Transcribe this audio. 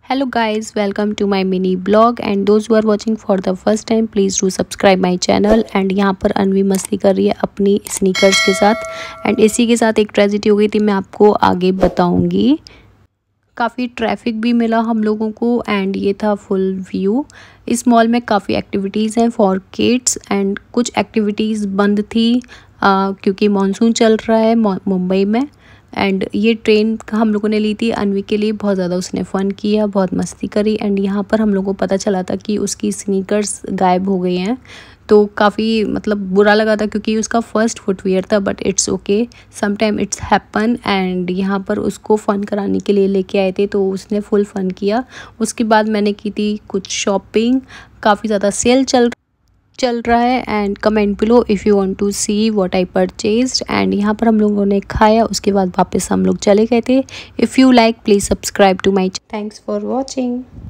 Hello guys, welcome to my mini blog and those who are watching for the first time please do subscribe my channel। And यहाँ पर अनवी मस्ती कर रही है अपनी sneakers के साथ एंड इसी के साथ एक ट्रेजेडी हो गई थी, मैं आपको आगे बताऊंगी। काफ़ी ट्रैफिक भी मिला हम लोगों को एंड ये था फुल व्यू। इस मॉल में काफ़ी एक्टिविटीज़ हैं फॉर किड्स एंड कुछ एक्टिविटीज़ बंद थी क्योंकि मानसून चल रहा है मुंबई में। एंड ये ट्रेन हम लोगों ने ली थी अनवी के लिए, बहुत ज़्यादा उसने फ़न किया, बहुत मस्ती करी। एंड यहाँ पर हम लोगों को पता चला था कि उसकी स्नीकर्स गायब हो गई हैं, तो काफ़ी बुरा लगा था क्योंकि उसका फर्स्ट फुटवियर था। But it's okay, some time it's happen. And यहाँ पर उसको फ़न कराने के लिए लेके आए थे तो उसने फुल फ़न किया। उसके बाद मैंने की थी कुछ शॉपिंग, काफ़ी ज़्यादा सेल चल रहा है। And comment below if you want to see what I purchased. And यहाँ पर हम लोगों ने खाया, उसके बाद वापस हम लोग चले गए थे। If you like please subscribe to my. Thanks for watching.